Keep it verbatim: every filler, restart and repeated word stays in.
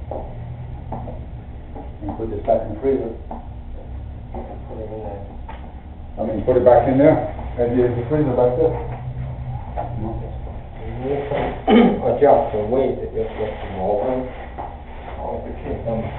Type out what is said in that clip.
And put this back in the freezer. Put it in there. I mean, put it back in there, and use the freezer back there. You can adjust the weight if it's too small. Or if it keeps them